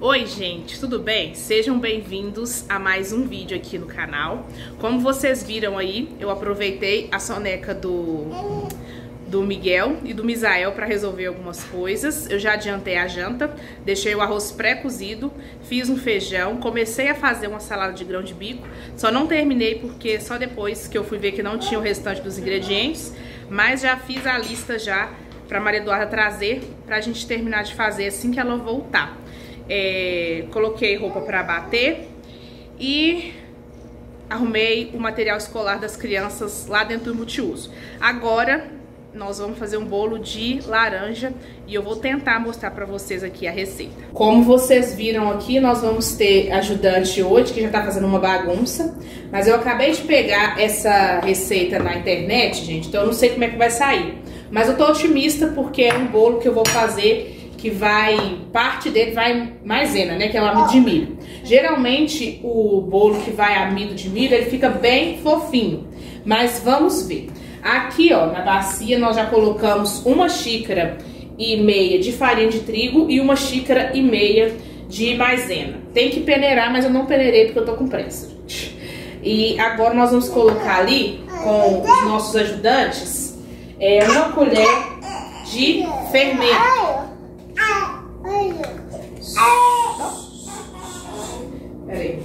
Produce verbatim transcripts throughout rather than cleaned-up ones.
Oi gente, tudo bem? Sejam bem-vindos a mais um vídeo aqui no canal. Como vocês viram aí, eu aproveitei a soneca do, do Miguel e do Misael para resolver algumas coisas. Eu já adiantei a janta, deixei o arroz pré-cozido, fiz um feijão, comecei a fazer uma salada de grão de bico, só não terminei porque só depois que eu fui ver que não tinha o restante dos ingredientes, mas já fiz a lista já para Maria Eduarda trazer pra gente terminar de fazer assim que ela voltar. É, coloquei roupa para bater e arrumei o material escolar das crianças lá dentro do multiuso. Agora nós vamos fazer um bolo de laranja e eu vou tentar mostrar para vocês aqui a receita. Como vocês viram aqui, nós vamos ter ajudante hoje que já tá fazendo uma bagunça, mas eu acabei de pegar essa receita na internet, gente, então eu não sei como é que vai sair, mas eu tô otimista porque é um bolo que eu vou fazer que vai, parte dele vai maisena, né, que é o amido de milho. Geralmente o bolo que vai amido de milho, ele fica bem fofinho, mas vamos ver. Aqui, ó, na bacia nós já colocamos uma xícara e meia de farinha de trigo e uma xícara e meia de maisena. Tem que peneirar, mas eu não peneirei porque eu tô com pressa, gente. E agora nós vamos colocar ali, com os nossos ajudantes, é, uma colher de fermento. Peraí.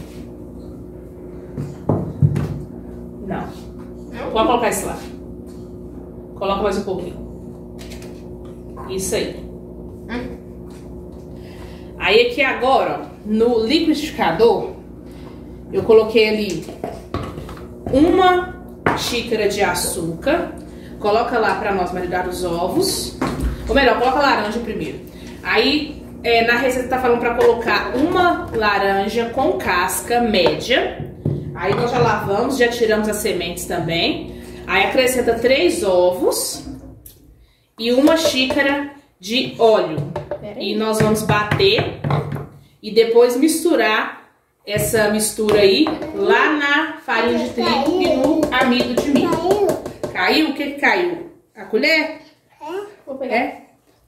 Não. Pode colocar esse lá. Coloca mais um pouquinho. Isso aí. Hum. Aí aqui agora, ó, no liquidificador, eu coloquei ali uma xícara de açúcar. Coloca lá pra nós maridar os ovos. Ou melhor, coloca a laranja primeiro. Aí, é, na receita tá falando pra colocar uma laranja com casca média. Aí nós já lavamos, já tiramos as sementes também. Aí acrescenta três ovos e uma xícara de óleo. E nós vamos bater e depois misturar essa mistura aí lá na farinha de trigo e no amido de milho. Caiu? O que que caiu? A colher? Vou pegar. É?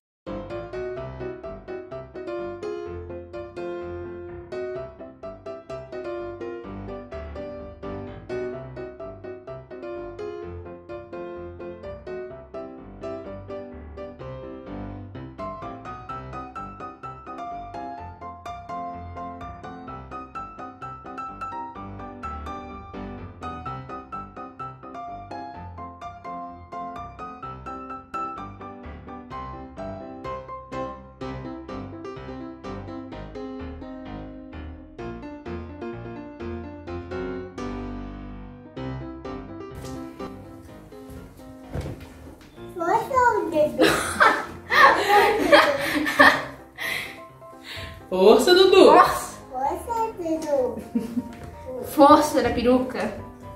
Força, Dudu! Força! Força, Dudu! Força da peruca!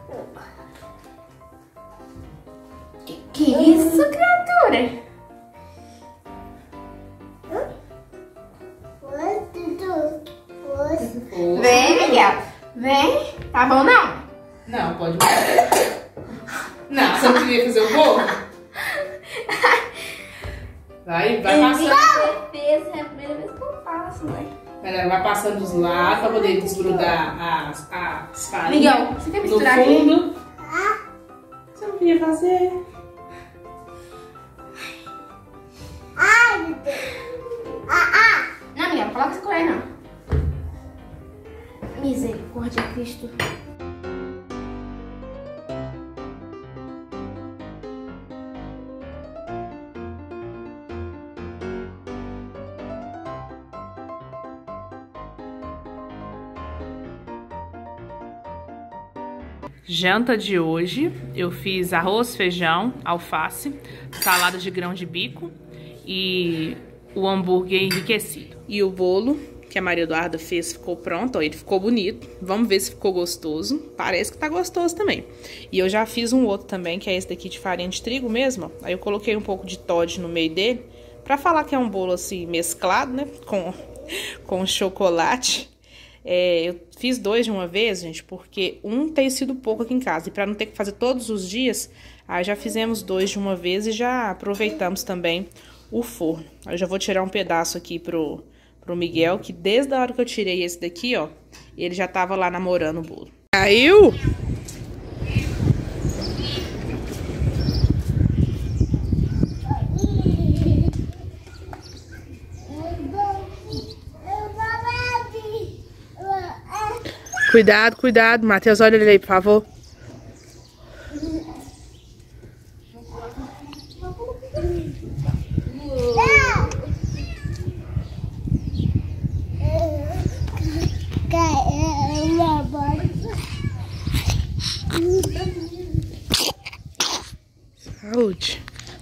Que que é isso, criatura? Força, Dudu! Força! Vem, Miguel! Vem! Tá bom, não? Não, pode mais. Não, você não queria fazer o bolo? Vai, vai passando. Defesa, é a primeira vez que eu faço, né? Vai passando dos lados pra poder desgrudar as, as farinhas. Miguel, você quer misturar no fundo. Aqui? Você não queria fazer? Ai, meu Deus. Ah, ah. Não, Miguel, não coloca essa colher, não. Misericórdia, Cristo. Janta de hoje, eu fiz arroz, feijão, alface, salada de grão de bico e o hambúrguer enriquecido. E o bolo que a Maria Eduarda fez ficou pronto, ó, ele ficou bonito. Vamos ver se ficou gostoso. Parece que tá gostoso também. E eu já fiz um outro também, que é esse daqui de farinha de trigo mesmo. Aí eu coloquei um pouco de Toddy no meio dele, pra falar que é um bolo assim mesclado, né, com, com chocolate. É, eu fiz dois de uma vez, gente, porque um tem sido pouco aqui em casa. E pra não ter que fazer todos os dias, aí já fizemos dois de uma vez e já aproveitamos também o forno. Eu já vou tirar um pedaço aqui pro, pro Miguel, que desde a hora que eu tirei esse daqui, ó, ele já tava lá namorando o bolo. Caiu? Cuidado, cuidado, Matheus, olha ele aí, por favor. Saúde.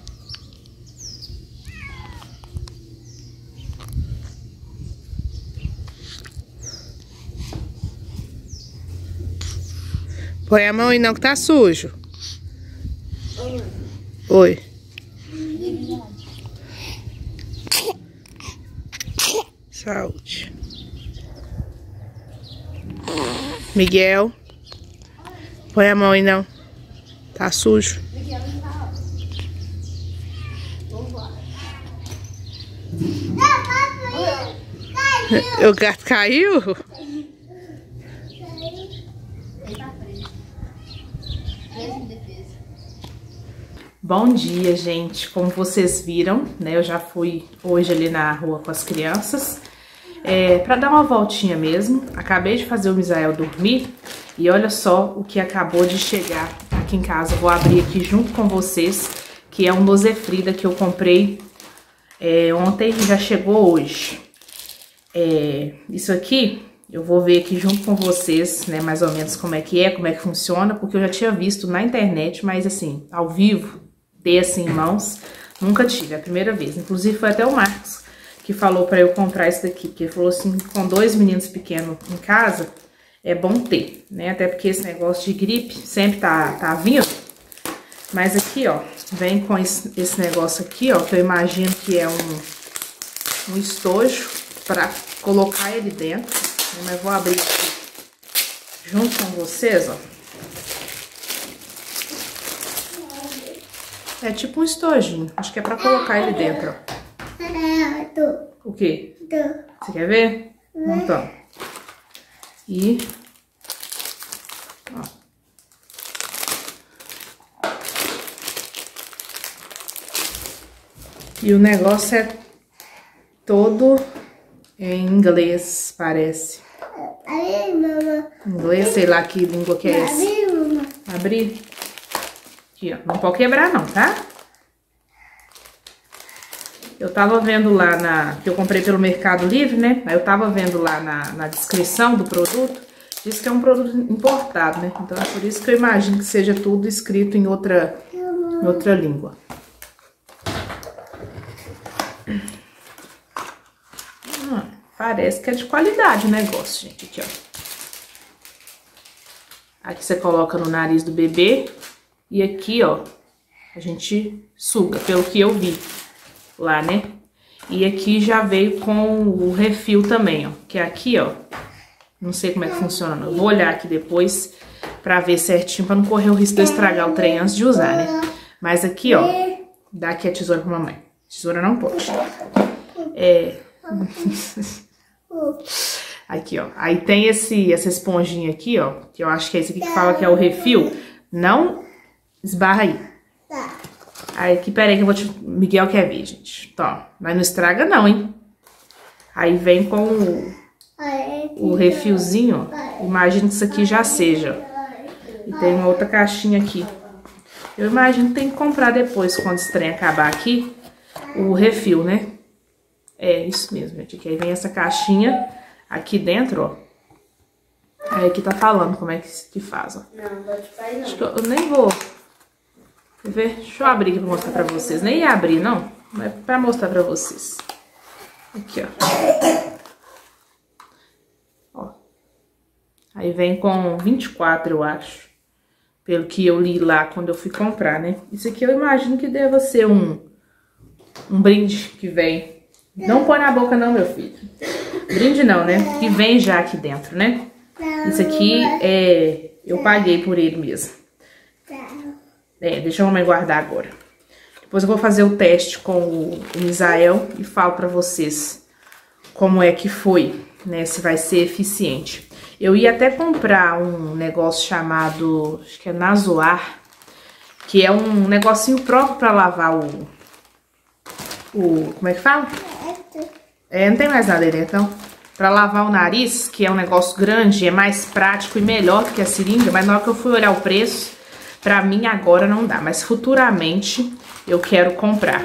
Põe a mão aí não que tá sujo. Oi. Saúde. Miguel. Põe a mão aí não. Tá sujo. O gato caiu? Bom dia, gente. Como vocês viram, né? Eu já fui hoje ali na rua com as crianças. É, pra dar uma voltinha mesmo. Acabei de fazer o Misael dormir. E olha só o que acabou de chegar aqui em casa. Vou abrir aqui junto com vocês. Que é um Losefrida que eu comprei é, ontem e já chegou hoje. É, isso aqui, eu vou ver aqui junto com vocês, né, mais ou menos como é que é, como é que funciona, porque eu já tinha visto na internet, mas assim, ao vivo, ter assim em mãos, nunca tive, é a primeira vez. Inclusive foi até o Marcos que falou pra eu comprar isso daqui, porque ele falou assim, com dois meninos pequenos em casa, é bom ter, né, até porque esse negócio de gripe sempre tá, tá vindo. Mas aqui, ó, vem com esse, esse negócio aqui, ó, que eu imagino que é um, um estojo pra colocar ele dentro, né? Mas vou abrir aqui junto com vocês, ó. É tipo um estojinho, acho que é pra colocar ele dentro, ó. O quê? Você quer ver? Então. E... ó. E o negócio é todo em inglês, parece. Aí, mamãe. Inglês, sei lá que língua que é essa. Abrir, mamãe. Abrir. Aqui, ó. Não pode quebrar não, tá? Eu tava vendo lá na... que eu comprei pelo Mercado Livre, né? Aí eu tava vendo lá na, na descrição do produto. Diz que é um produto importado, né? Então é por isso que eu imagino que seja tudo escrito em outra, em outra língua. Hum, parece que é de qualidade o negócio, gente. Aqui, ó. Aqui você coloca no nariz do bebê. E aqui, ó, a gente suga, pelo que eu vi lá, né? E aqui já veio com o refil também, ó. Que é aqui, ó. Não sei como é que funciona, não. Eu vou olhar aqui depois pra ver certinho, pra não correr o risco de eu estragar o trem antes de usar, né? Mas aqui, ó, dá aqui a tesoura pra mamãe. Tesoura não pode. É... Aqui, ó. Aí tem esse, essa esponjinha aqui, ó. Que eu acho que é esse aqui que fala que é o refil. Não esbarra aí. Aí, aqui, peraí que eu vou te... Miguel quer ver, gente. Tó. Mas não estraga não, hein? Aí vem com o, o refilzinho, ó. Imagino que isso aqui já seja. E tem uma outra caixinha aqui. Eu imagino que tem que comprar depois, quando esse trem acabar aqui, o refil, né? É, isso mesmo, gente. Aqui aí vem essa caixinha aqui dentro, ó. Aí aqui tá falando como é que, que faz, ó. Não, vou te fazer não. Acho que eu, eu nem vou... Quer ver? Deixa eu abrir aqui pra mostrar pra vocês. Nem ia abrir, não. Mas pra mostrar pra vocês. Aqui, ó. Ó. Aí vem com vinte e quatro, eu acho. Pelo que eu li lá quando eu fui comprar, né? Isso aqui eu imagino que deva ser um... Um brinde que vem. Não põe na boca não, meu filho. Brinde não, né? Que vem já aqui dentro, né? Isso aqui é... Eu paguei por ele mesmo. É, deixa a mamãe guardar agora. Depois eu vou fazer o teste com o, o Misael e falo pra vocês como é que foi, né? Se vai ser eficiente. Eu ia até comprar um negócio chamado, acho que é Nasoar, que é um negocinho próprio para lavar o, o, como é que fala? É, não tem mais nada aí dentro, não. Pra lavar o nariz, que é um negócio grande, é mais prático e melhor do que a seringa, mas na hora que eu fui olhar o preço, pra mim agora não dá, mas futuramente eu quero comprar.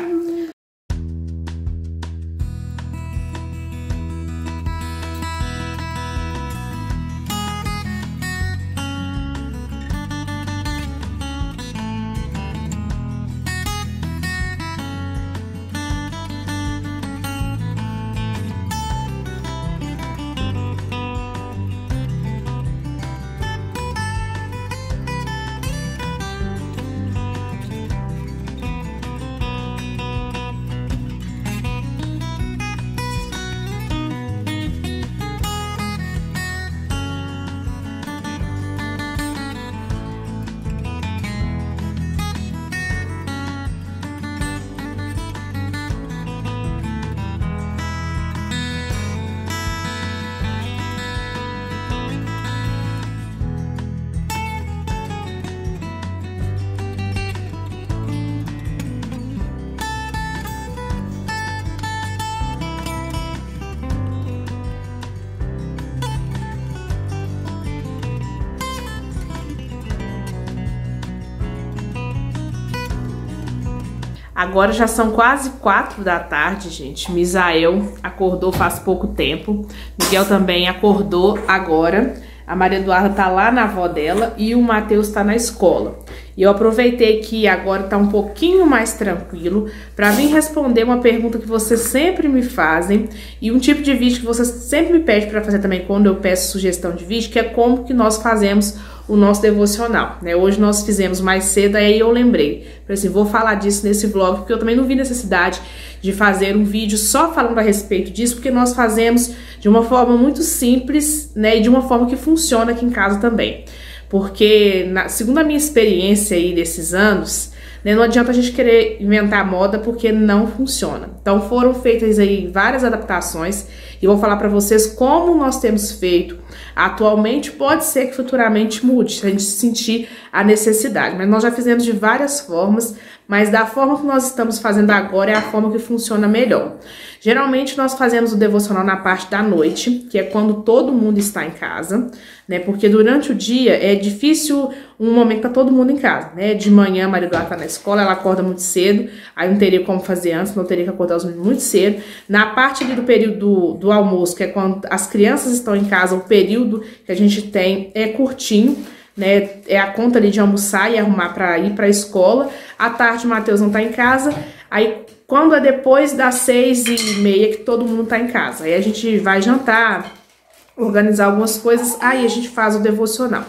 Agora já são quase quatro da tarde, gente. Misael acordou faz pouco tempo. Miguel também acordou agora. A Maria Eduarda tá lá na avó dela e o Matheus tá na escola. E eu aproveitei que agora tá um pouquinho mais tranquilo para vir responder uma pergunta que vocês sempre me fazem e um tipo de vídeo que vocês sempre me pedem para fazer também quando eu peço sugestão de vídeo, que é como que nós fazemos o nosso devocional, né? Hoje nós fizemos mais cedo, aí eu lembrei. Falei assim, vou falar disso nesse vlog, porque eu também não vi necessidade de fazer um vídeo só falando a respeito disso, porque nós fazemos de uma forma muito simples, né? E de uma forma que funciona aqui em casa também. Porque, na, segundo a minha experiência aí desses anos, né, não adianta a gente querer inventar moda porque não funciona. Então foram feitas aí várias adaptações e eu vou falar pra vocês como nós temos feito atualmente. Pode ser que futuramente mude, se a gente sentir a necessidade, mas nós já fizemos de várias formas, mas da forma que nós estamos fazendo agora é a forma que funciona melhor. Geralmente nós fazemos o devocional na parte da noite, que é quando todo mundo está em casa, né? Porque durante o dia é difícil um momento que tá todo mundo em casa, né? De manhã a Maria Eduarda tá na escola, ela acorda muito cedo, aí não teria como fazer antes, não teria que acordar os meninos muito cedo. Na parte ali do período do, do almoço, que é quando as crianças estão em casa, o período que a gente tem é curtinho, né? É a conta ali de almoçar e arrumar para ir para a escola. À tarde o Matheus não tá em casa, aí quando é depois das seis e meia que todo mundo tá em casa, aí a gente vai jantar, organizar algumas coisas, aí a gente faz o devocional.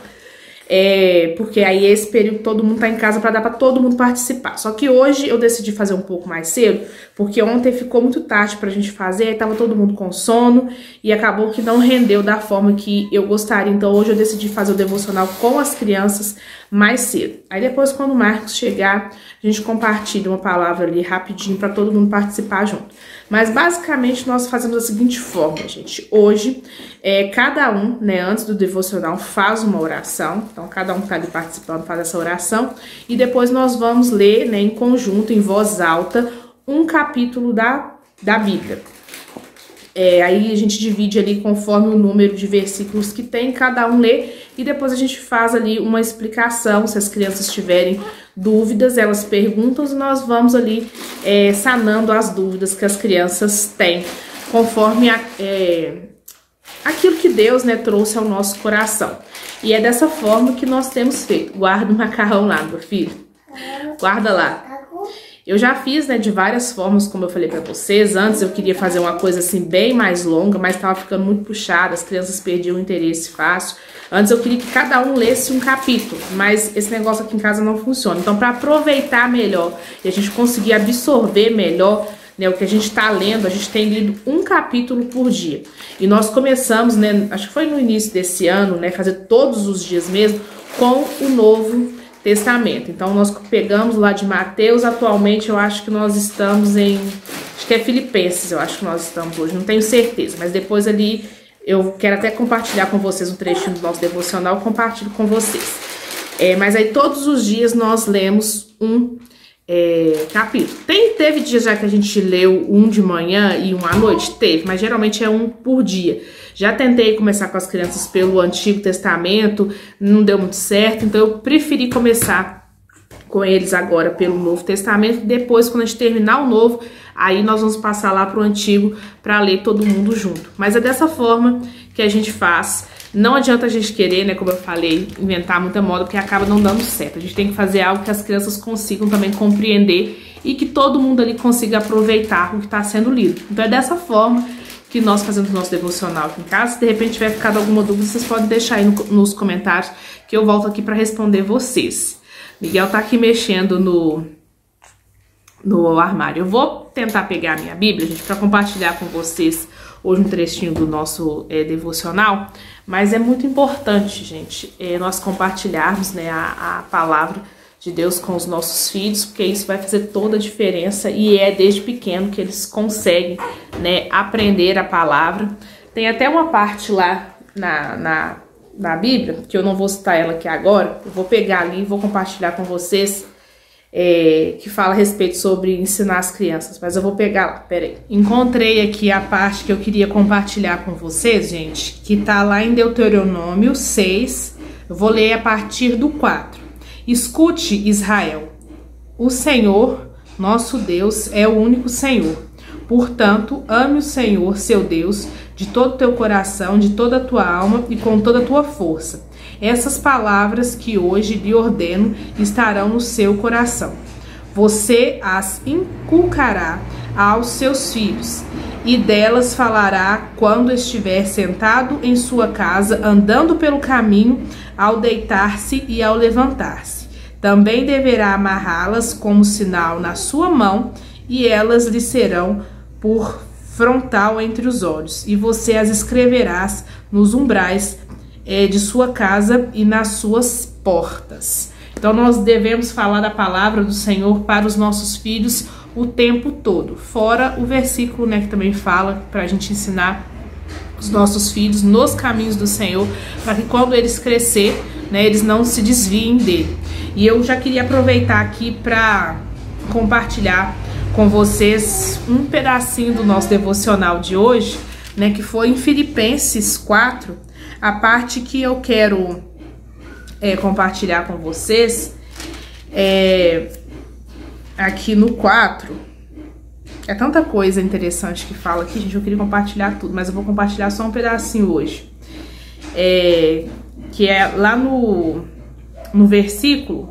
É, porque aí esse período todo mundo tá em casa para dar para todo mundo participar. Só que hoje eu decidi fazer um pouco mais cedo, porque ontem ficou muito tarde pra gente fazer, aí tava todo mundo com sono e acabou que não rendeu da forma que eu gostaria. Então hoje eu decidi fazer o devocional com as crianças mais cedo. Aí depois, quando o Marcos chegar, a gente compartilha uma palavra ali rapidinho para todo mundo participar junto. Mas basicamente nós fazemos da seguinte forma, gente. Hoje, é, cada um, né, antes do devocional, faz uma oração. Então, cada um que tá ali participando faz essa oração. E depois nós vamos ler, né, em conjunto, em voz alta, um capítulo da, da Bíblia. É, aí a gente divide ali conforme o número de versículos que tem, cada um lê. E depois a gente faz ali uma explicação. Se as crianças tiverem dúvidas, elas perguntam e nós vamos ali é, sanando as dúvidas que as crianças têm, conforme a, é, aquilo que Deus, né, trouxe ao nosso coração. E é dessa forma que nós temos feito. Guarda o macarrão lá, meu filho. Guarda lá. Eu já fiz, né, de várias formas, como eu falei pra vocês. Antes eu queria fazer uma coisa assim bem mais longa, mas tava ficando muito puxada, as crianças perdiam o interesse fácil. Antes eu queria que cada um lesse um capítulo, mas esse negócio aqui em casa não funciona. Então, para aproveitar melhor e a gente conseguir absorver melhor, né, o que a gente tá lendo, a gente tem lido um capítulo por dia. E nós começamos, né, acho que foi no início desse ano, né, fazer todos os dias mesmo com o Novo Testamento. Então nós pegamos lá de Mateus, atualmente eu acho que nós estamos em Acho que é Filipenses, eu acho que nós estamos hoje, não tenho certeza. Mas depois ali, eu quero até compartilhar com vocês um trechinho do nosso devocional, eu compartilho com vocês. É, mas aí todos os dias nós lemos um é, capítulo. Tem, teve dias já que a gente leu um de manhã e um à noite? Teve, mas geralmente é um por dia. Já tentei começar com as crianças pelo Antigo Testamento, não deu muito certo, então eu preferi começar com eles agora pelo Novo Testamento. Depois, quando a gente terminar o Novo, aí nós vamos passar lá para o Antigo para ler todo mundo junto. Mas é dessa forma que a gente faz. Não adianta a gente querer, né, como eu falei, inventar muita moda, porque acaba não dando certo. A gente tem que fazer algo que as crianças consigam também compreender e que todo mundo ali consiga aproveitar o que está sendo lido. Então é dessa forma que nós fazemos o nosso devocional aqui em casa. Se de repente tiver ficado alguma dúvida, vocês podem deixar aí no, nos comentários que eu volto aqui para responder vocês. Miguel tá aqui mexendo no, no armário. Eu vou tentar pegar a minha Bíblia, gente, para compartilhar com vocês hoje um trechinho do nosso é, devocional, mas é muito importante, gente, é, nós compartilharmos, né, a, a palavra de Deus com os nossos filhos, porque isso vai fazer toda a diferença e é desde pequeno que eles conseguem, né, aprender a palavra. Tem até uma parte lá na, na, na Bíblia, que eu não vou citar ela aqui agora, eu vou pegar ali e vou compartilhar com vocês, É, que fala a respeito sobre ensinar as crianças, mas eu vou pegar lá, peraí. Encontrei aqui a parte que eu queria compartilhar com vocês, gente, que tá lá em Deuteronômio seis, eu vou ler a partir do quatro. Escute, Israel, o Senhor, nosso Deus, é o único Senhor. Portanto, ame o Senhor, seu Deus, de todo o teu coração, de toda a tua alma e com toda a tua força. Essas palavras que hoje lhe ordeno estarão no seu coração. Você as inculcará aos seus filhos, e delas falará quando estiver sentado em sua casa, andando pelo caminho, ao deitar-se e ao levantar-se. Também deverá amarrá-las como sinal na sua mão, e elas lhe serão por frontal entre os olhos, e você as escreverás nos umbrais de sua casa e nas suas portas. Então nós devemos falar da palavra do Senhor para os nossos filhos o tempo todo. Fora o versículo, né, que também fala para a gente ensinar os nossos filhos nos caminhos do Senhor, para que quando eles crescer, né, eles não se desviem dele. E eu já queria aproveitar aqui para compartilhar com vocês um pedacinho do nosso devocional de hoje, né, que foi em Filipenses quatro, a parte que eu quero é, compartilhar com vocês é aqui no quatro. É tanta coisa interessante que fala aqui, gente, eu queria compartilhar tudo, mas eu vou compartilhar só um pedacinho hoje. É, que é lá no, no versículo,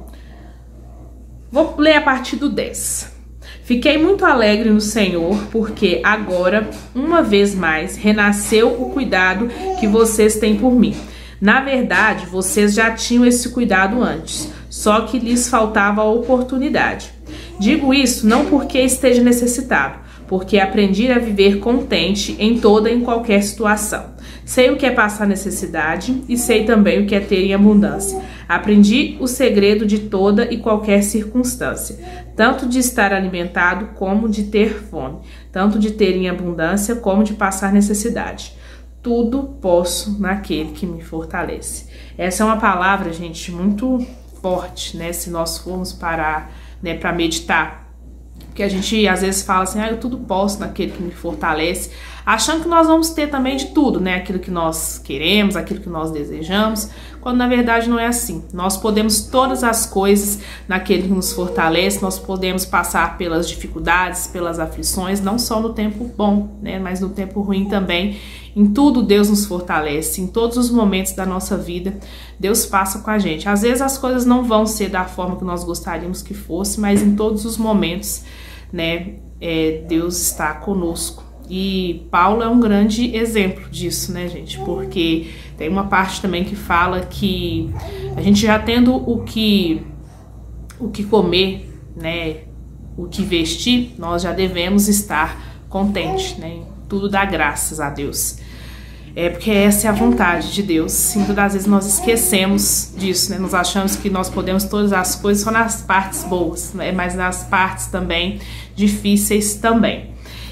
vou ler a partir do dez. Fiquei muito alegre no Senhor, porque agora, uma vez mais, renasceu o cuidado que vocês têm por mim. Na verdade, vocês já tinham esse cuidado antes, só que lhes faltava a oportunidade. Digo isso não porque esteja necessitado, porque aprendi a viver contente em toda e em qualquer situação. Sei o que é passar necessidade e sei também o que é ter em abundância. Aprendi o segredo de toda e qualquer circunstância, tanto de estar alimentado como de ter fome, tanto de ter em abundância como de passar necessidade. Tudo posso naquele que me fortalece. Essa é uma palavra, gente, muito forte, né? Se nós formos parar, né, para meditar. Porque a gente às vezes fala assim, ah, eu tudo posso naquele que me fortalece, achando que nós vamos ter também de tudo, né? Aquilo que nós queremos, aquilo que nós desejamos, quando na verdade não é assim. Nós podemos todas as coisas naquele que nos fortalece, nós podemos passar pelas dificuldades, pelas aflições, não só no tempo bom, né? Mas no tempo ruim também. Em tudo Deus nos fortalece, em todos os momentos da nossa vida, Deus passa com a gente. Às vezes as coisas não vão ser da forma que nós gostaríamos que fosse, mas em todos os momentos, né, é, Deus está conosco. E Paulo é um grande exemplo disso, né, gente? Porque tem uma parte também que fala que a gente já tendo o que, o que comer, né, o que vestir, nós já devemos estar contentes, né? Tudo dá graças a Deus. É porque essa é a vontade de Deus. E muitas das vezes nós esquecemos disso, né? Nós achamos que nós podemos todas as coisas só nas partes boas, né? Mas nas partes também difíceis também.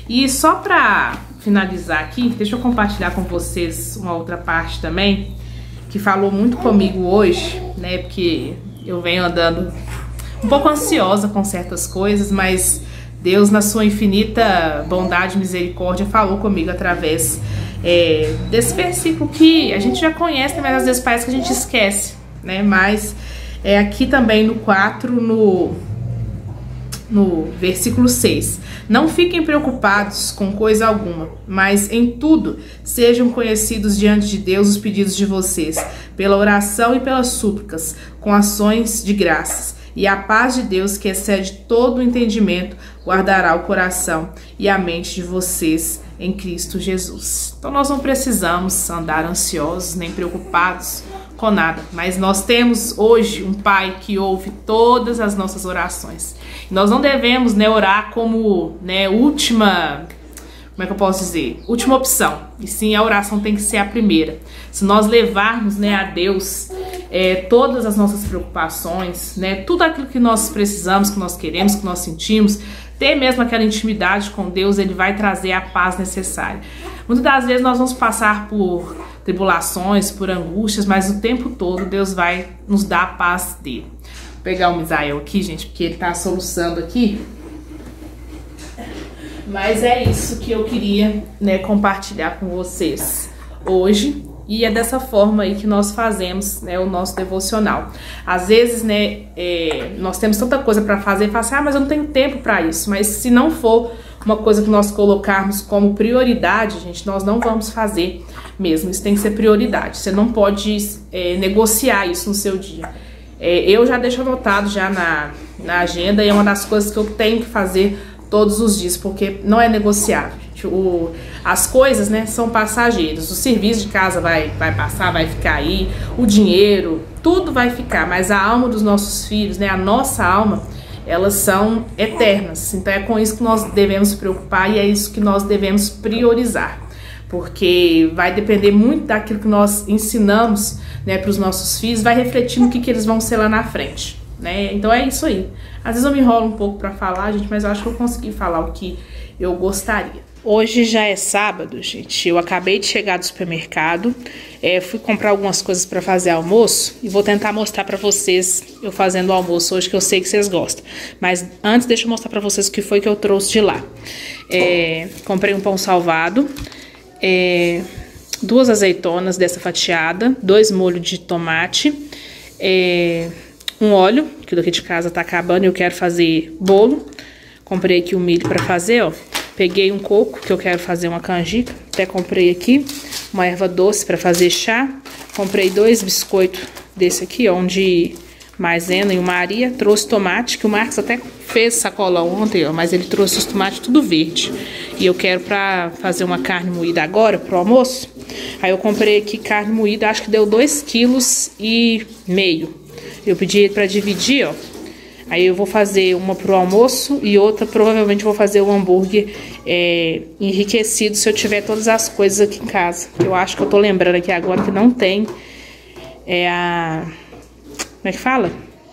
E só pra finalizar aqui, deixa eu compartilhar com vocês uma outra parte também, que falou muito comigo hoje, né? Porque eu venho andando um pouco ansiosa com certas coisas, mas Deus, na sua infinita bondade e misericórdia, falou comigo através é, desse versículo que a gente já conhece, mas às vezes parece que a gente esquece, né? Mas é aqui também no quatro, no, no versículo seis. Não fiquem preocupados com coisa alguma, mas em tudo sejam conhecidos diante de Deus os pedidos de vocês, pela oração e pelas súplicas, com ações de graças. E a paz de Deus, que excede todo o entendimento, guardará o coração e a mente de vocês em Cristo Jesus. Então nós não precisamos andar ansiosos nem preocupados com nada, mas nós temos hoje um Pai que ouve todas as nossas orações. Nós não devemos, né, orar como, né, última, como é que eu posso dizer? Última opção. E sim, a oração tem que ser a primeira. Se nós levarmos, né, a Deus é, todas as nossas preocupações, né, tudo aquilo que nós precisamos, que nós queremos, que nós sentimos, ter mesmo aquela intimidade com Deus, Ele vai trazer a paz necessária. Muitas das vezes nós vamos passar por tribulações, por angústias, mas o tempo todo Deus vai nos dar a paz dele. Vou pegar o Misael aqui, gente, porque ele tá soluçando aqui. Mas é isso que eu queria, né, compartilhar com vocês hoje. E é dessa forma aí que nós fazemos, né, o nosso devocional. Às vezes, né, é, nós temos tanta coisa para fazer e falar assim, ah, mas eu não tenho tempo para isso. Mas se não for uma coisa que nós colocarmos como prioridade, gente, nós não vamos fazer mesmo. Isso tem que ser prioridade. Você não pode é, negociar isso no seu dia. É, eu já deixo anotado já na, na agenda e é uma das coisas que eu tenho que fazer todos os dias, porque não é negociável. O, as coisas, né, são passageiras. O serviço de casa vai, vai passar, vai ficar aí. O dinheiro, tudo vai ficar. Mas a alma dos nossos filhos, né, a nossa alma, elas são eternas. Então é com isso que nós devemos nos preocupar e é isso que nós devemos priorizar. Porque vai depender muito daquilo que nós ensinamos, né, para os nossos filhos, vai refletir no que, que eles vão ser lá na frente, né? Então é isso aí. Às vezes eu me enrolo um pouco para falar, gente, mas eu acho que eu consegui falar o que eu gostaria. Hoje já é sábado, gente. Eu acabei de chegar do supermercado, é, fui comprar algumas coisas para fazer almoço e vou tentar mostrar para vocês eu fazendo o almoço hoje, que eu sei que vocês gostam. Mas antes, deixa eu mostrar para vocês o que foi que eu trouxe de lá. É, comprei um pão salvado, é, duas azeitonas dessa fatiada, dois molhos de tomate, é, um óleo, que daqui de casa tá acabando e eu quero fazer bolo. Comprei aqui o milho para fazer, ó. Peguei um coco, que eu quero fazer uma canjica. Até comprei aqui uma erva doce para fazer chá. Comprei dois biscoitos desse aqui, ó, um de maisena e um Maria. Trouxe tomate, que o Marcos até fez sacolão ontem, ó, mas ele trouxe os tomates tudo verde. E eu quero para fazer uma carne moída agora, pro almoço. Aí eu comprei aqui carne moída, acho que deu dois quilos e meio. Eu pedi para dividir, ó. Aí eu vou fazer uma pro almoço e outra provavelmente vou fazer o hambúrguer é, enriquecido se eu tiver todas as coisas aqui em casa. Eu acho que eu tô lembrando aqui agora que não tem é a... como é que fala?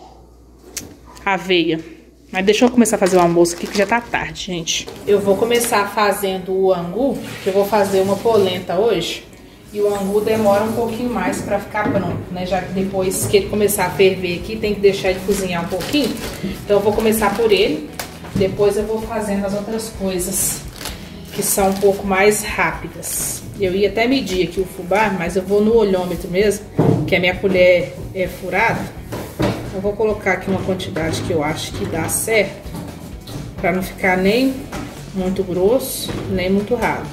Aveia. Mas deixa eu começar a fazer o almoço aqui que já tá tarde, gente. Eu vou começar fazendo o angu, que eu vou fazer uma polenta hoje. E o angu demora um pouquinho mais pra ficar pronto, né? Já que depois que ele começar a ferver aqui, tem que deixar ele cozinhar um pouquinho. Então eu vou começar por ele. Depois eu vou fazendo as outras coisas que são um pouco mais rápidas. Eu ia até medir aqui o fubá, mas eu vou no olhômetro mesmo, que a minha colher é furada. Eu vou colocar aqui uma quantidade que eu acho que dá certo, pra não ficar nem muito grosso, nem muito ralo.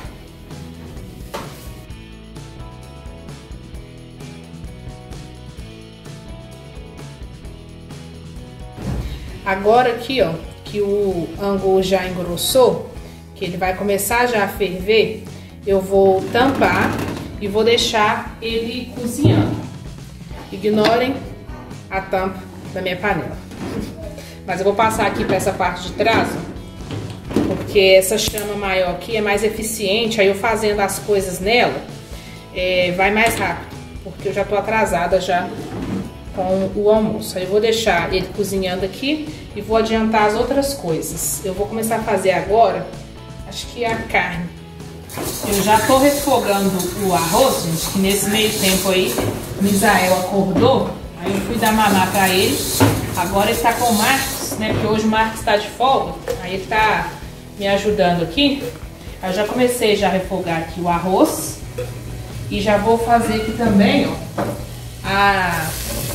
Agora aqui, ó, que o angu já engrossou, que ele vai começar já a ferver, eu vou tampar e vou deixar ele cozinhando. Ignorem a tampa da minha panela. Mas eu vou passar aqui para essa parte de trás, ó, porque essa chama maior aqui é mais eficiente, aí eu fazendo as coisas nela, é, vai mais rápido, porque eu já tô atrasada já com o almoço. Aí eu vou deixar ele cozinhando aqui e vou adiantar as outras coisas. Eu vou começar a fazer agora acho que a carne. Eu já tô refogando o arroz, gente, que nesse meio tempo aí, o Misael acordou, aí eu fui dar mamar pra ele. Agora ele tá com o Marcos, né, porque hoje o Marcos tá de folga, aí ele tá me ajudando aqui. Eu já comecei já a refogar aqui o arroz e já vou fazer aqui também, ó, a,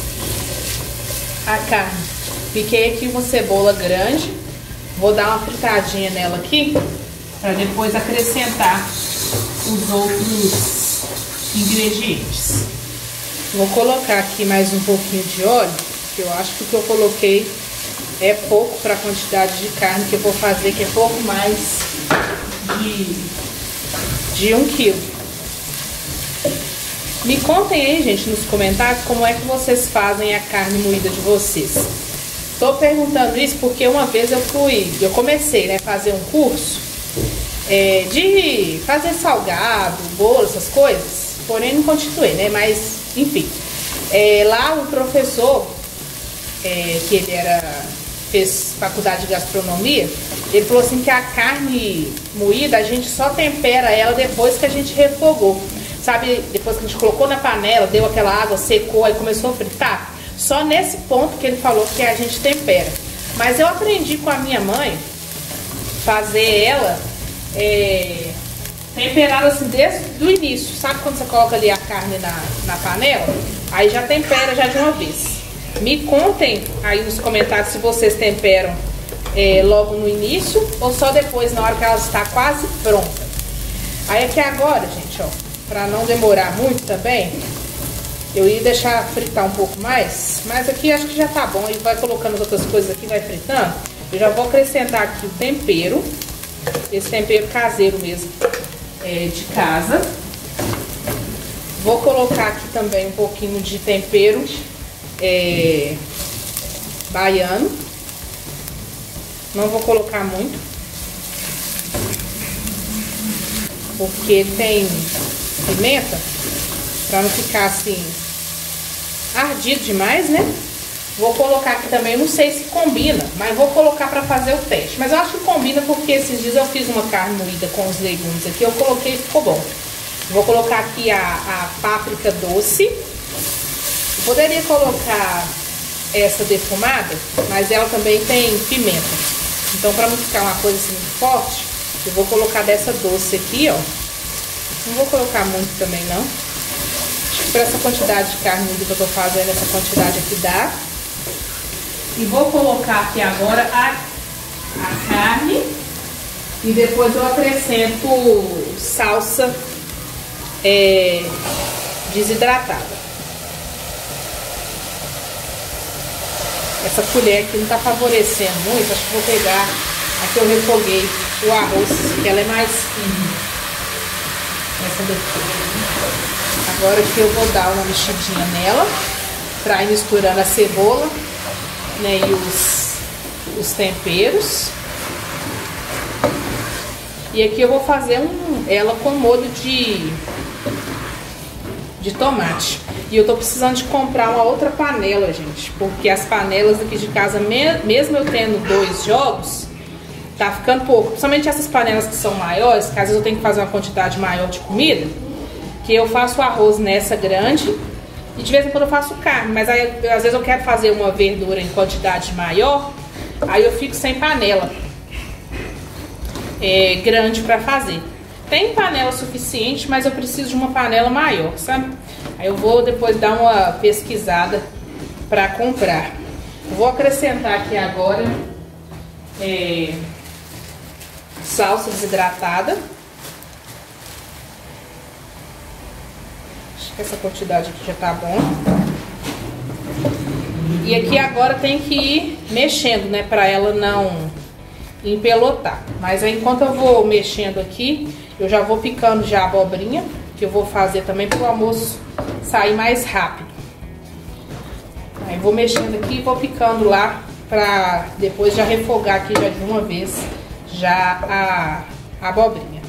a carne. Piquei aqui uma cebola grande, vou dar uma fritadinha nela aqui, para depois acrescentar os outros ingredientes. Vou colocar aqui mais um pouquinho de óleo, que eu acho que o que eu coloquei é pouco para a quantidade de carne que eu vou fazer, que é pouco mais de, de um quilo. Me contem aí, gente, nos comentários como é que vocês fazem a carne moída de vocês. Tô perguntando isso porque uma vez eu fui, eu comecei, né, fazer um curso é, de fazer salgado, bolo, essas coisas, porém não continuei, né, mas enfim. É, lá o professor, é, que ele era, fez faculdade de gastronomia, ele falou assim que a carne moída a gente só tempera ela depois que a gente refogou. Sabe, depois que a gente colocou na panela, deu aquela água, secou, aí começou a fritar. Só nesse ponto que ele falou que a gente tempera. Mas eu aprendi com a minha mãe fazer ela é, temperada assim desde o início. Sabe quando você coloca ali a carne na, na panela? Aí já tempera já de uma vez. Me contem aí nos comentários se vocês temperam é, logo no início ou só depois, na hora que ela está quase pronta. Aí aqui agora, gente, ó, pra não demorar muito também, eu ia deixar fritar um pouco mais, mas aqui acho que já tá bom. E vai colocando as outras coisas aqui, vai fritando. Eu já vou acrescentar aqui o tempero, esse tempero caseiro mesmo, é, de casa. Vou colocar aqui também um pouquinho de tempero é, baiano. Não vou colocar muito, porque tem pimenta, pra não ficar assim ardido demais, né? Vou colocar aqui também, não sei se combina, mas vou colocar pra fazer o teste. Mas eu acho que combina porque esses dias eu fiz uma carne moída com os legumes aqui, eu coloquei e ficou bom. Vou colocar aqui a, a páprica doce. Eu poderia colocar essa defumada, mas ela também tem pimenta. Então, pra não ficar uma coisa assim muito forte, eu vou colocar dessa doce aqui, ó. Não vou colocar muito também, não. Acho que para essa quantidade de carne que eu tô fazendo, essa quantidade aqui dá. E vou colocar aqui agora a, a carne. E depois eu acrescento salsa é, desidratada. Essa colher aqui não tá favorecendo muito. Acho que vou pegar a que eu refoguei o arroz, que ela é mais fina. Essa daqui. Agora aqui eu vou dar uma mexidinha nela pra ir misturando a cebola, né, e os, os temperos. E aqui eu vou fazer um, ela com molho de, de tomate. E eu tô precisando de comprar uma outra panela, gente, porque as panelas aqui de casa, mesmo eu tendo dois jogos, tá ficando pouco. Principalmente essas panelas que são maiores, que às vezes eu tenho que fazer uma quantidade maior de comida, que eu faço arroz nessa grande e de vez em quando eu faço carne. Mas aí, às vezes eu quero fazer uma verdura em quantidade maior, aí eu fico sem panela é, grande pra fazer. Tem panela suficiente, mas eu preciso de uma panela maior, sabe? Aí eu vou depois dar uma pesquisada pra comprar. Vou acrescentar aqui agora é, salsa desidratada. Acho que essa quantidade aqui já tá bom. E aqui agora tem que ir mexendo, né, pra ela não empelotar. Mas aí enquanto eu vou mexendo aqui, eu já vou picando já a abobrinha, que eu vou fazer também pro almoço sair mais rápido. Aí vou mexendo aqui e vou picando lá pra depois já refogar aqui já de uma vez já a, a abobrinha.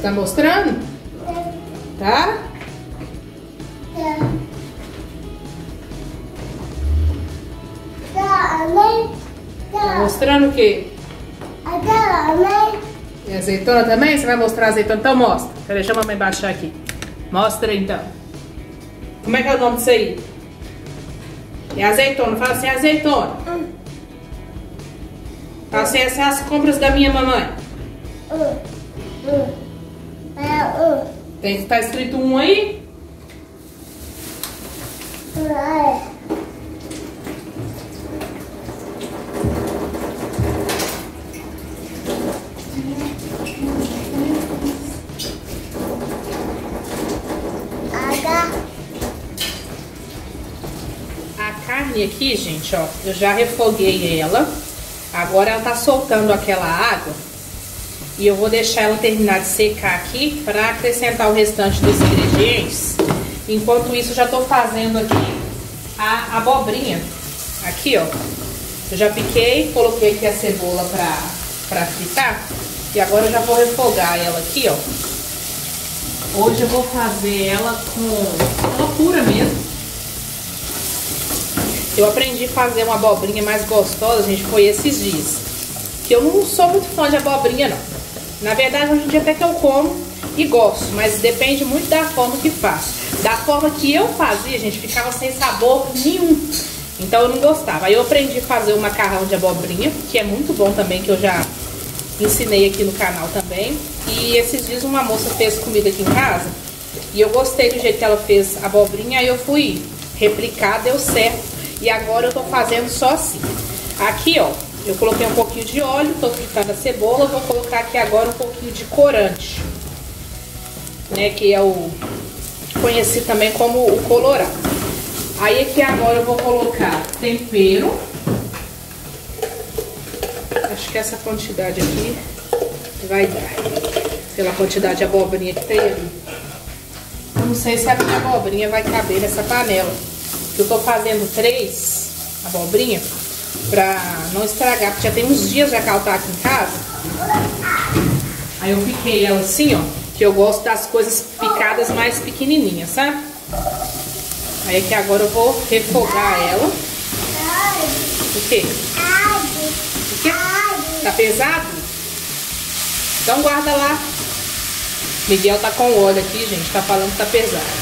tá mostrando? Tá? Tá mostrando o quê? E azeitona também? Você vai mostrar a azeitona? Então mostra. Peraí, deixa a mamãe baixar aqui. Mostra então. Como é que é o nome disso aí? É azeitona. Fala assim, azeitona. Fala assim, essas são as compras da minha mamãe. Tem que estar escrito um aí? A carne aqui, gente, ó, eu já refoguei ela. Agora ela tá soltando aquela água. E eu vou deixar ela terminar de secar aqui para acrescentar o restante dos ingredientes. Enquanto isso, eu já tô fazendo aqui a abobrinha. Aqui, ó. Eu já piquei, coloquei aqui a cebola pra, pra fritar. E agora eu já vou refogar ela aqui, ó. Hoje eu vou fazer ela com ela pura mesmo. Eu aprendi a fazer uma abobrinha mais gostosa, gente, foi esses dias. Que eu não sou muito fã de abobrinha, não. Na verdade, hoje em dia até que eu como e gosto, mas depende muito da forma que faço. Da forma que eu fazia, gente, ficava sem sabor nenhum. Então eu não gostava. Aí eu aprendi a fazer o macarrão de abobrinha, que é muito bom também, que eu já ensinei aqui no canal também. E esses dias uma moça fez comida aqui em casa e eu gostei do jeito que ela fez a abobrinha, aí eu fui replicar, deu certo. E agora eu tô fazendo só assim. Aqui, ó, eu coloquei um pouquinho de óleo, tô fritando a cebola, vou colocar aqui agora um pouquinho de corante, né, que é o conhecido também como o colorau. Aí aqui agora eu vou colocar tempero. Acho que essa quantidade aqui vai dar, pela quantidade de abobrinha que tem ali. Eu não sei se a minha abobrinha vai caber nessa panela. Eu tô fazendo três abobrinha pra não estragar, porque já tem uns dias já que ela tá aqui em casa. Aí eu piquei ela assim, ó, que eu gosto das coisas picadas mais pequenininhas, sabe? Aí aqui agora eu vou refogar ela. O quê? O quê? Tá pesado? Então guarda lá. Miguel tá com óleo aqui, gente, tá falando que tá pesado.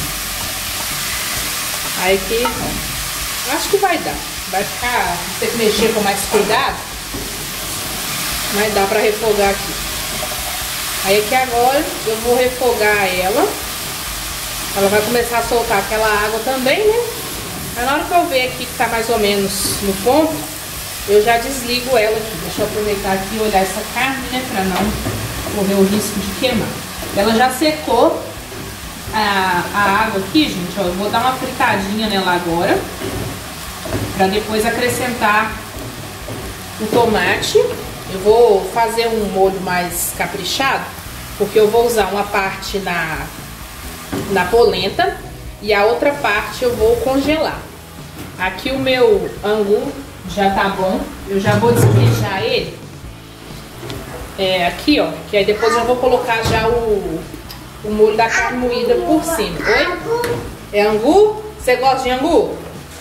Aí aqui, acho que vai dar. Vai ficar, tem que mexer com mais cuidado, mas dá pra refogar aqui. Aí aqui agora eu vou refogar ela. Ela vai começar a soltar aquela água também, né? Aí na hora que eu ver aqui que tá mais ou menos no ponto, eu já desligo ela aqui. Deixa eu aproveitar aqui e olhar essa carne, né? Pra não correr o risco de queimar. Ela já secou. A, a água aqui, gente, ó, eu vou dar uma fritadinha nela agora, pra depois acrescentar o tomate. Eu vou fazer um molho mais caprichado, porque eu vou usar uma parte na, na polenta e a outra parte eu vou congelar. Aqui o meu angu já tá bom, eu já vou despejar ele. É, aqui, ó, que aí depois eu vou colocar já o... o molho da carne moída por cima. Oi? É angu? Você gosta de angu?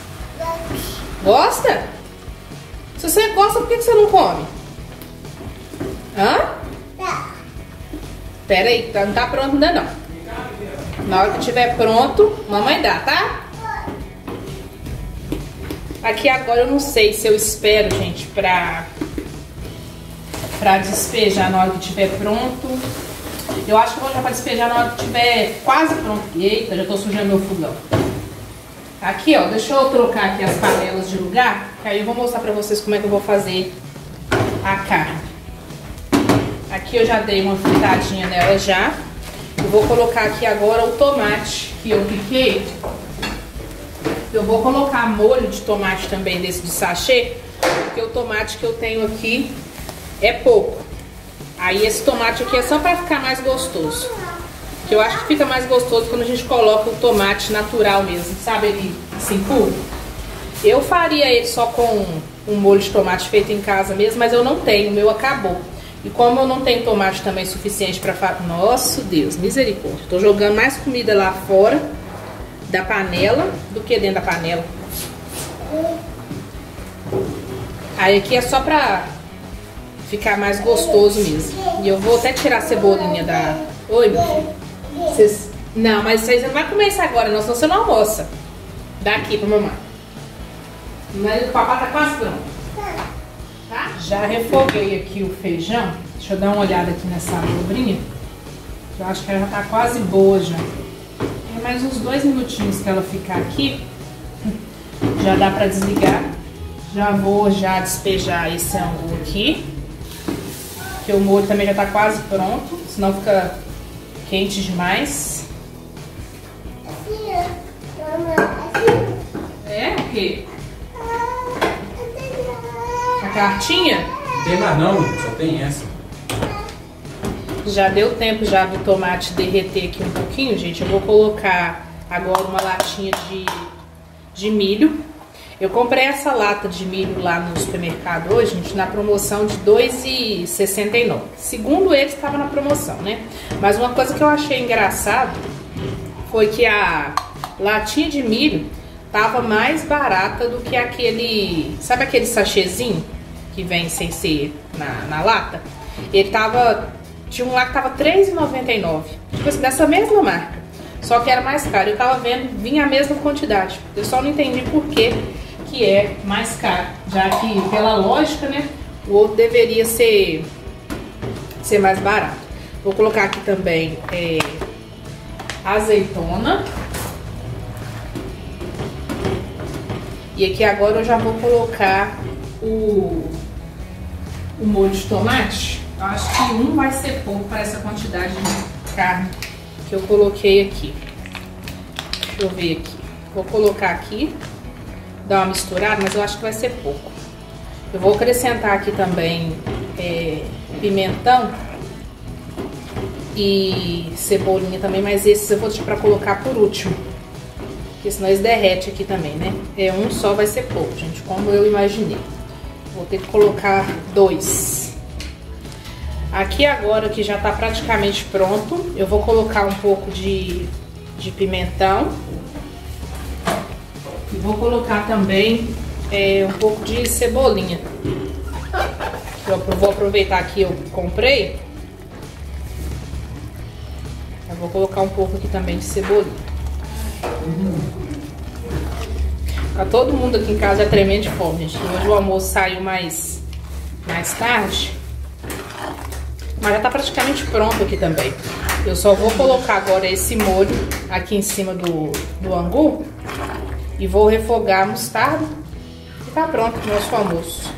Gosta? Se você gosta, por que você não come? Hã? Pera aí, não tá pronto ainda não. Na hora que estiver pronto, mamãe dá, tá? Aqui agora eu não sei se eu espero, gente, pra, pra despejar na hora que estiver pronto. Eu acho que eu vou já para despejar na hora que estiver quase pronto. Eita, já tô sujando meu fogão. Aqui, ó, deixa eu trocar aqui as panelas de lugar, que aí eu vou mostrar pra vocês como é que eu vou fazer a carne. Aqui eu já dei uma fritadinha nela já. Eu vou colocar aqui agora o tomate que eu piquei. Eu vou colocar molho de tomate também desse de sachê, porque o tomate que eu tenho aqui é pouco. Aí esse tomate aqui é só pra ficar mais gostoso. Eu acho que fica mais gostoso quando a gente coloca o tomate natural mesmo, sabe? Ele assim puro. Eu faria ele só com um molho de tomate feito em casa mesmo, mas eu não tenho, o meu acabou. E como eu não tenho tomate também suficiente pra fazer... Nossa, Deus, misericórdia. Tô jogando mais comida lá fora da panela do que dentro da panela. Aí aqui é só pra ficar mais gostoso mesmo. E eu vou até tirar a cebolinha da... Oi, meu filho. Vocês... Não, mas vocês não vão comer isso agora, não, senão você não almoça. Dá aqui pra mamãe. Mas o papai tá quase pronto. Tá? Já refoguei aqui o feijão. Deixa eu dar uma olhada aqui nessa abobrinha. Eu acho que ela já tá quase boa já. É mais uns dois minutinhos que ela ficar aqui. Já dá pra desligar. Já vou já despejar esse angu aqui. Que o molho também já tá quase pronto. Senão fica quente demais. É? O quê? A cartinha? Não tem mais não, só tem essa. Já deu tempo já do tomate derreter aqui um pouquinho, gente. Eu vou colocar agora uma latinha de, de milho. Eu comprei essa lata de milho lá no supermercado hoje, gente, na promoção de dois reais e sessenta e nove centavos. Segundo eles, estava na promoção, né? Mas uma coisa que eu achei engraçado foi que a latinha de milho tava mais barata do que aquele... Sabe aquele sachêzinho que vem sem ser na, na lata? Ele tava... Tinha um lá que tava três reais e noventa e nove centavos. Tipo assim, dessa mesma marca. Só que era mais caro. Eu tava vendo, vinha a mesma quantidade. Eu só não entendi por que que é mais caro. Já que, pela lógica, né? O outro deveria ser, ser mais barato. Vou colocar aqui também é, azeitona. E aqui agora eu já vou colocar o, o molho de tomate. Eu acho que um vai ser pouco para essa quantidade de carne que eu coloquei aqui. Deixa eu ver aqui. Vou colocar aqui, dar uma misturada, mas eu acho que vai ser pouco. Eu vou acrescentar aqui também é, pimentão e cebolinha também, mas esses eu vou deixar para colocar por último. Porque senão eles derretem aqui também, né? É, um só vai ser pouco, gente, como eu imaginei. Vou ter que colocar dois. Aqui agora que já tá praticamente pronto, eu vou colocar um pouco de, de pimentão. E vou colocar também é, um pouco de cebolinha. Eu vou aproveitar que eu comprei. Eu vou colocar um pouco aqui também de cebolinha. Tá todo mundo aqui em casa é tremendo de fome, gente. Hoje o almoço saiu mais, mais tarde. Mas já tá praticamente pronto aqui também. Eu só vou colocar agora esse molho aqui em cima do, do angu. E vou refogar a mostarda. E tá pronto o nosso almoço.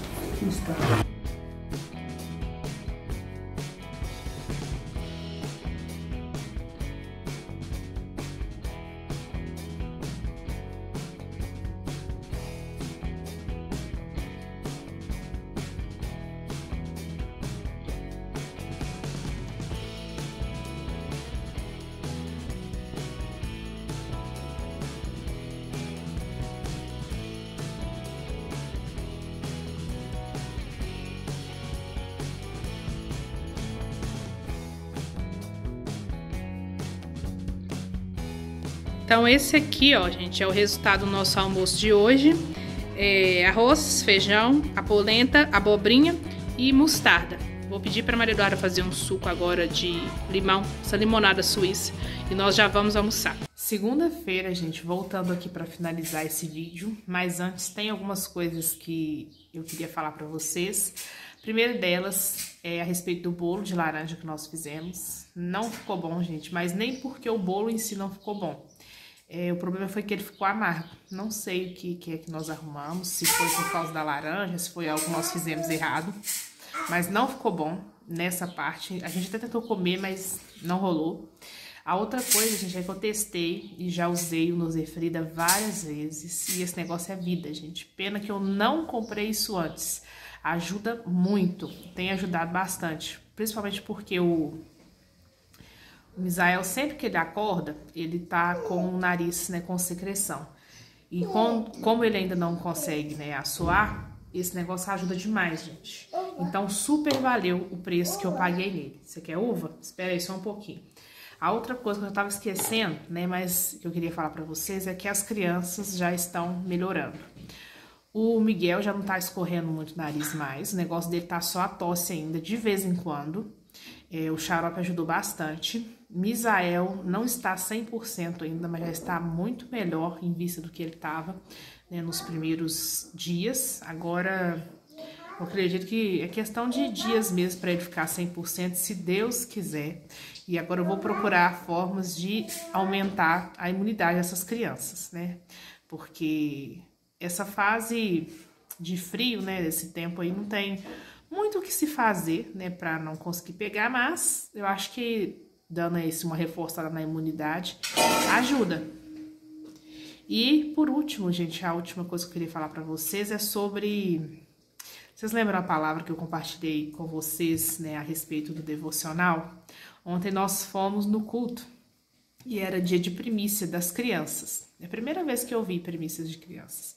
Então esse aqui, ó, gente, é o resultado do nosso almoço de hoje. É arroz, feijão, a polenta, abobrinha e mostarda. Vou pedir para Maria Eduarda fazer um suco agora de limão, essa limonada suíça, e nós já vamos almoçar. Segunda-feira, gente, voltando aqui para finalizar esse vídeo, mas antes tem algumas coisas que eu queria falar para vocês. A primeira delas é a respeito do bolo de laranja que nós fizemos. Não ficou bom, gente, mas nem porque o bolo em si não ficou bom. É, o problema foi que ele ficou amargo. Não sei o que, que é que nós arrumamos, se foi por causa da laranja, se foi algo que nós fizemos errado. Mas não ficou bom nessa parte. A gente até tentou comer, mas não rolou. A outra coisa, gente, é que eu testei e já usei o Nozefrida várias vezes. E esse negócio é vida, gente. Pena que eu não comprei isso antes. Ajuda muito, tem ajudado bastante. Principalmente porque o... O Misael, sempre que ele acorda, ele tá com o nariz, né, com secreção. E com, como ele ainda não consegue, né, assoar, esse negócio ajuda demais, gente. Então, super valeu o preço que eu paguei nele. Você quer uva? Espera aí só um pouquinho. A outra coisa que eu tava esquecendo, né, mas que eu queria falar pra vocês é que as crianças já estão melhorando. O Miguel já não tá escorrendo muito o nariz mais, o negócio dele tá só a tosse ainda, de vez em quando. É, o xarope ajudou bastante. Misael não está cem por cento ainda, mas já está muito melhor em vista do que ele estava, né, nos primeiros dias. Agora, eu acredito que é questão de dias mesmo para ele ficar cem por cento, se Deus quiser. E agora eu vou procurar formas de aumentar a imunidade dessas crianças, né? Porque essa fase de frio, né, desse tempo aí, não tem muito o que se fazer, né, para não conseguir pegar, mas eu acho que dando esse uma reforçada na imunidade ajuda. E por último, gente, a última coisa que eu queria falar para vocês é sobre... Vocês lembram a palavra que eu compartilhei com vocês, né, a respeito do devocional? Ontem nós fomos no culto e era dia de primícia das crianças. É a primeira vez que eu vi primícias de crianças.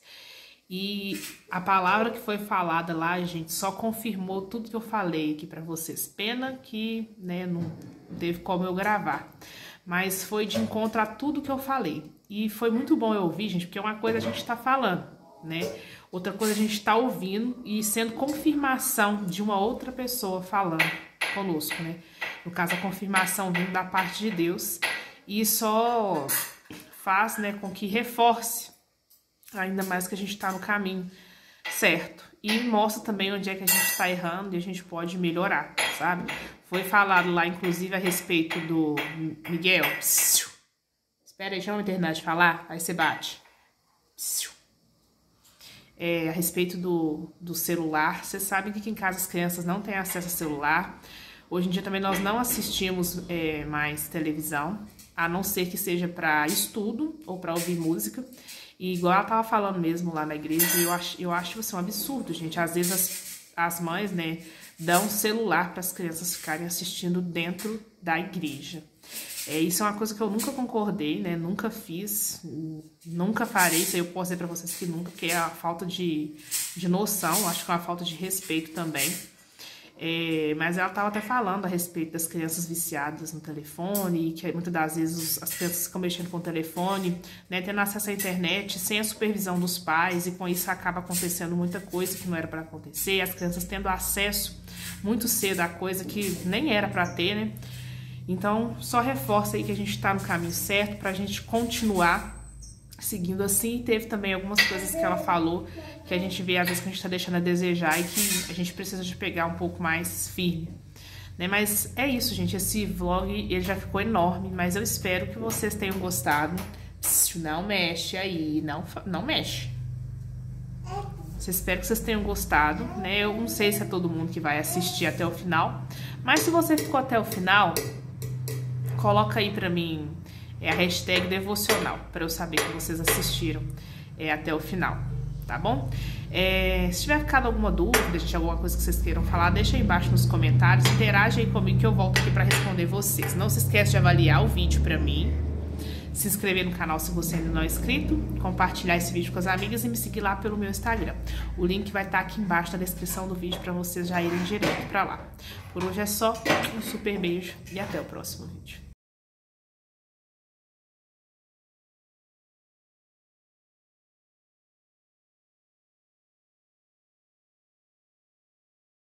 E a palavra que foi falada lá, gente, só confirmou tudo que eu falei aqui pra vocês. Pena que, né, não teve como eu gravar. Mas foi de encontro a tudo que eu falei. E foi muito bom eu ouvir, gente, porque uma coisa a gente tá falando, né? Outra coisa a gente tá ouvindo e sendo confirmação de uma outra pessoa falando conosco, né? No caso, a confirmação vindo da parte de Deus. E só faz, né, com que reforce ainda mais que a gente está no caminho certo. E mostra também onde é que a gente está errando e a gente pode melhorar, sabe? Foi falado lá, inclusive, a respeito do Miguel. Psiu. Espera aí, deixa eu terminar de falar, aí você bate. Psiu. É, a respeito do, do celular. Vocês sabem que aqui em casa as crianças não têm acesso a celular. Hoje em dia também nós não assistimos é, mais televisão, a não ser que seja para estudo ou para ouvir música. E igual ela tava falando mesmo lá na igreja, eu acho, eu acho assim, um absurdo, gente. Às vezes as, as mães, né, dão celular para as crianças ficarem assistindo dentro da igreja. É, isso é uma coisa que eu nunca concordei, né, nunca fiz, nunca farei. Isso aí eu posso dizer para vocês que nunca, porque é a falta de, de noção, acho que é uma falta de respeito também. É, mas ela estava até falando a respeito das crianças viciadas no telefone, que muitas das vezes as crianças ficam mexendo com o telefone, né, tendo acesso à internet sem a supervisão dos pais, e com isso acaba acontecendo muita coisa que não era para acontecer, as crianças tendo acesso muito cedo a coisa que nem era para ter, né? Então só reforça aí que a gente está no caminho certo para a gente continuar seguindo assim. E teve também algumas coisas que ela falou que a gente vê às vezes que a gente tá deixando a desejar e que a gente precisa de pegar um pouco mais firme, né? Mas é isso, gente, esse vlog ele já ficou enorme, mas eu espero que vocês tenham gostado. Não mexe aí, não, não mexe. Eu espero que vocês tenham gostado, né? Eu não sei se é todo mundo que vai assistir até o final, mas se você ficou até o final, coloca aí pra mim é a hashtag devocional, para eu saber que vocês assistiram é, até o final, tá bom? É, se tiver ficado alguma dúvida, gente, alguma coisa que vocês queiram falar, deixa aí embaixo nos comentários, interage aí comigo que eu volto aqui para responder vocês. Não se esquece de avaliar o vídeo para mim, se inscrever no canal se você ainda não é inscrito, compartilhar esse vídeo com as amigas e me seguir lá pelo meu Instagram. O link vai estar aqui embaixo na descrição do vídeo para vocês já irem direto para lá. Por hoje é só, um super beijo e até o próximo vídeo.